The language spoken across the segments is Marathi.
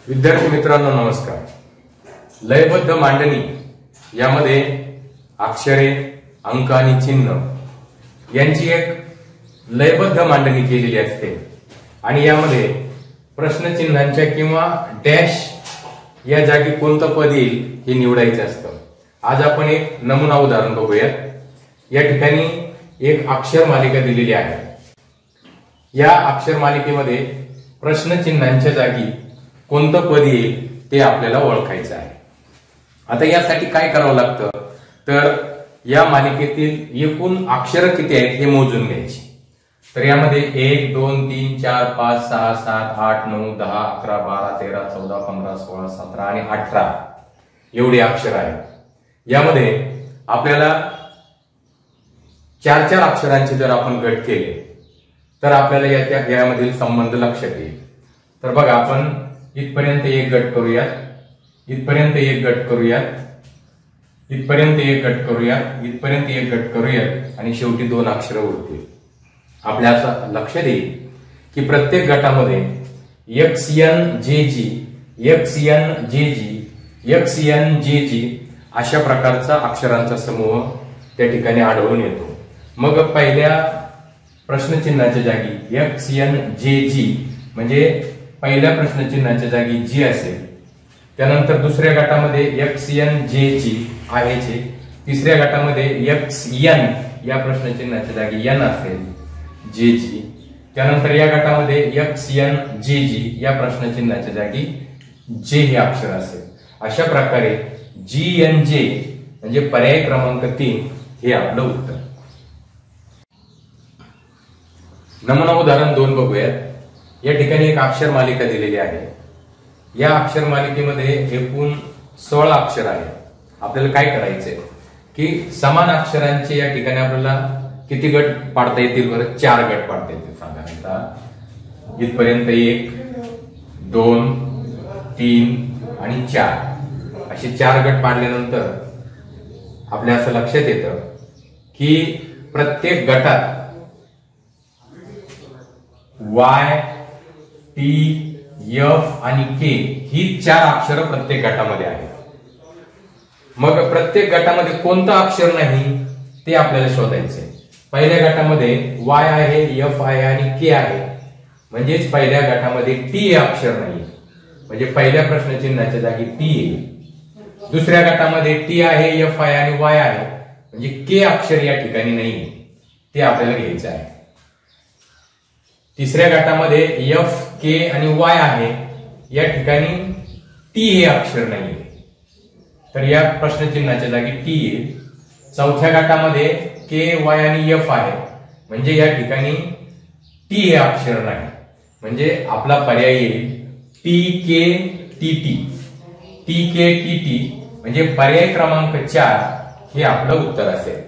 विद्यार्थी मित्रांनो नमस्कार। लयबद्ध मांडणी यामध्ये अक्षरे, अंक आणि चिन्ह यांची एक लयबद्ध मांडणी केलेली असते आणि यामध्ये प्रश्नचिन्हांच्या किंवा डॅश या जागी कोणतं पद येईल हे निवडायचं असतं। आज आपण एक नमुना उदाहरण बघूयात। या ठिकाणी एक अक्षर मालिका दिलेली आहे। या अक्षर मालिकेमध्ये प्रश्नचिन्हांच्या जागी कोणतं पद येईल ते आपल्याला ओळखायचं आहे। आता यासाठी काय करावं लागतं तर या मालिकेतील एकूण अक्षर किती आहेत हे मोजून घ्यायचे। तर यामध्ये 1 2 3 4 5 6 7 8 9 10 11 12 13 14 15 16 17 आणि 18 एवढे अक्षर आहेत। यामध्ये आपल्याला 4-4 अक्षरांचे जर आपण गट केले तर आपल्याला यामधील संबंध लक्षात येईल। तर बघा आपण इथपर्यंत एक गट करूयात, इथपर्यंत एक गट करूयात, इथपर्यंत एक गट करूयात, इथपर्यंत एक गट करूयात आणि शेवटी 2 अक्षर उरतील। आपल्या असं लक्षात येईल की प्रत्येक गटामध्ये XNJG, XNJG, XNJG अशा प्रकारचा अक्षरांचा समूह त्या ठिकाणी आढळून येतो। मग पहिल्या प्रश्नचिन्हाच्या जागी XNJG म्हणजे पहिल्या प्रश्नचिन्हाच्या जागी G असेल, त्यानंतर दुसऱ्या गटामध्ये XNJG आहे, तिसऱ्या गटामध्ये XN या प्रश्नचिन्हाच्या जागी N असेल JG, त्यानंतर या गटामध्ये XNJG या प्रश्नचिन्हाच्या जागी J हे अक्षर असेल। अशा प्रकारे GNJ म्हणजे पर्याय क्रमांक 3 हे आपलं उत्तर। नमुना उदाहरण 2 बघूयात। या ठिकाणी एक अक्षर मालिका दिलेली आहे। या अक्षर मालिकेमध्ये एकूण 16 अक्षर आहेत। आपल्याला काय करायचंय की समान अक्षरांचे या ठिकाणी आपल्याला किती गट पाडता येतील बरं? 4 गट पाडता येतील साधारणतः। इथपर्यंत 1 2 3 आणि 4 असे 4 गट पाडल्यानंतर आपल्या असं लक्षात येतं की प्रत्येक गटात Y, T, F आणि K ही 4 अक्षर प्रत्येक गटामध्ये आहेत। मग प्रत्येक गटामध्ये कोणतं अक्षर नाही ते आपल्याला शोधायचंय। पहिल्या गटामध्ये Y आहे, F आहे आणि K आहे, म्हणजेच पहिल्या गटामध्ये T हे अक्षर नाही, म्हणजे पहिल्या प्रश्नचिन्हाच्या जागी T येईल। दुसऱ्या गटामध्ये T आहे, F आहे आणि Y आहे, म्हणजे K अक्षर या ठिकाणी नाही, ते आपल्याला घ्यायचं आहे। तिसऱ्या गटामध्ये F, K आणि Y आहे, या ठिकाणी T हे अक्षर नाही, तर या प्रश्नचिन्हाच्या जागी T येईल। चौथ्या गटामध्ये K, Y आणि F आहे, म्हणजे या ठिकाणी T हे अक्षर नाही, म्हणजे आपला पर्याय येईल TKTT, TKTT म्हणजे पर्याय क्रमांक 4 हे आपलं उत्तर असेल।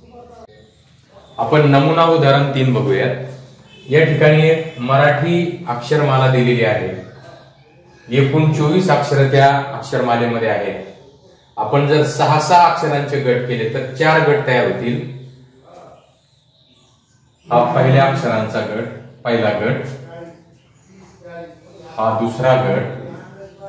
आपण नमुना उदाहरण 3 बघूयात। या ठिकाणी एक मराठी अक्षरमाला दिलेली आहे। एकूण 24 अक्षर त्या अक्षरमालेमध्ये आहेत। आपण जर 6-6 अक्षरांचे गट केले तर 4 गट तयार होतील। हा पहिल्या अक्षरांचा गट, पहिला गट, हा दुसरा गट,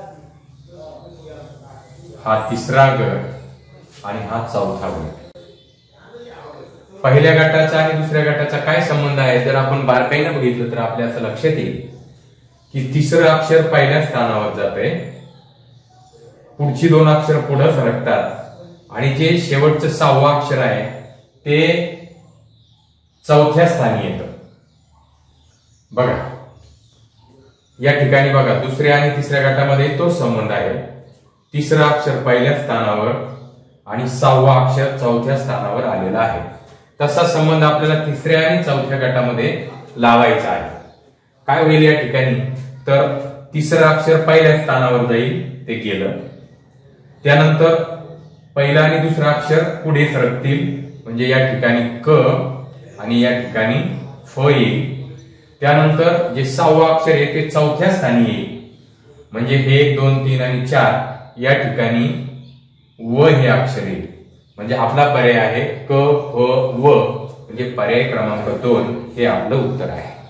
हा तिसरा गट आणि हा चौथा गट। पहिल्या गटाचा आणि दुसऱ्या गटाचा काय संबंध आहे जर आपण बारकाईने बघितलं तर आपल्या असं लक्षात येईल की तिसरं अक्षर पहिल्या स्थानावर जाते, पुढची 2 अक्षर पुढे सरकतात आणि जे शेवटचं 6वं अक्षर आहे ते 4थ्या स्थानी येतं। बघा या ठिकाणी बघा दुसऱ्या आणि तिसऱ्या गटामध्ये तो संबंध आहे। तिसरं अक्षर पहिल्या स्थानावर आणि 6वं अक्षर 4थ्या स्थानावर आलेला आहे। तसा संबंध आपल्याला तिसऱ्या आणि 4थ्या गटामध्ये लावायचा आहे। काय होईल या ठिकाणी तर तिसरं अक्षर पहिल्या स्थानावर जाईल, ते गेलं। त्यानंतर पहिला आणि दुसरा अक्षर पुढे सरकतील, म्हणजे या ठिकाणी क आणि या ठिकाणी फ येईल। त्यानंतर जे 6वं अक्षर आहे ते 4थ्या स्थानी येईल, म्हणजे 1 2 3 आणि 4 या ठिकाणी व हे अक्षर येईल, म्हणजे आपला पर्याय आहे क फ व, म्हणजे पर्याय क्रमांक 2 हे आपलं उत्तर आहे।